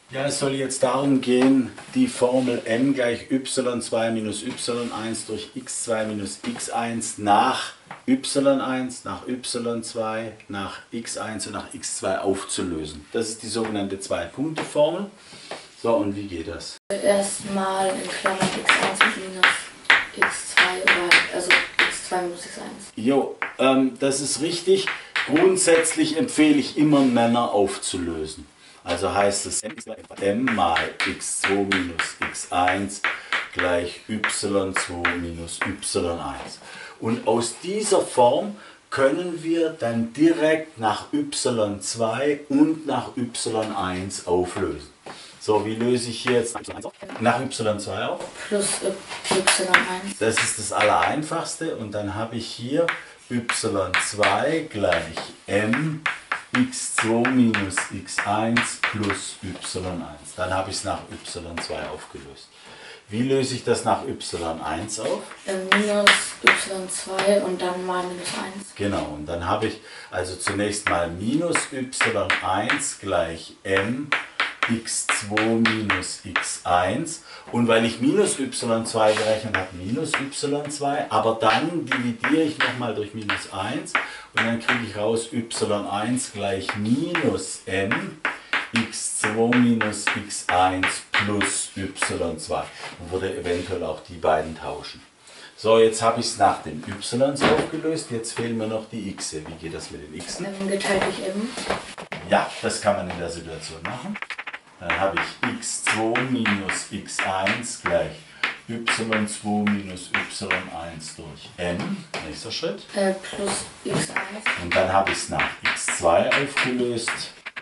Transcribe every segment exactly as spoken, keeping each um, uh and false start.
Ja, es soll jetzt darum gehen, die Formel m gleich y zwei minus y eins durch x zwei minus x eins nach y eins, nach y zwei, nach x eins und nach x zwei aufzulösen. Das ist die sogenannte Zwei-Punkte-Formel. So, und wie geht das? Erstmal in Klammern x eins minus x zwei, oder also x zwei minus x eins. Jo, ähm, das ist richtig. Grundsätzlich empfehle ich immer Männer aufzulösen. Also heißt es m mal x zwei minus x eins gleich y zwei minus y eins. Und aus dieser Form können wir dann direkt nach y zwei und nach y eins auflösen. So, wie löse ich hier jetzt nach y zwei auf? Plus y eins. Das ist das Allereinfachste. Und dann habe ich hier y zwei gleich m x zwei minus x eins plus y eins. Dann habe ich es nach y zwei aufgelöst. Wie löse ich das nach y eins auf? Äh, minus y zwei und dann mal minus eins. Genau, und dann habe ich also zunächst mal minus y eins gleich m x zwei minus x eins. Und weil ich minus y zwei gerechnet habe, minus y zwei, aber dann dividiere ich nochmal durch minus eins und dann kriege ich raus y eins gleich minus m x zwei minus x eins plus y zwei. Und würde eventuell auch die beiden tauschen. So, jetzt habe ich es nach den y's aufgelöst, jetzt fehlen mir noch die x. Wie geht das mit den x? M geteilt durch m. Ja, das kann man in der Situation machen. Dann habe ich x zwei minus x eins gleich y zwei minus y eins durch m. Nächster Schritt. Äh, plus x eins. Und dann habe ich es nach x zwei aufgelöst.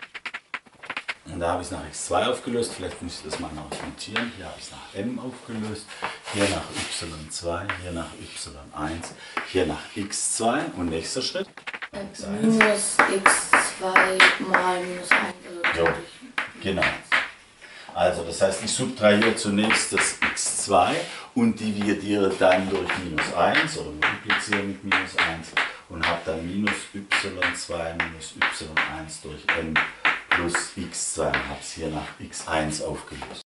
Und da habe ich es nach x zwei aufgelöst. Vielleicht muss ich das mal noch notieren. Hier habe ich es nach m aufgelöst. Hier nach y zwei, hier nach y eins, hier nach x zwei. Und nächster Schritt. Äh, minus x zwei mal minus eins. Also Jo, genau. Also das heißt, ich subtrahiere zunächst das x zwei und dividiere dann durch minus eins oder multipliziere mit minus eins und habe dann minus y zwei minus y eins durch m plus x zwei und habe es hier nach x eins aufgelöst.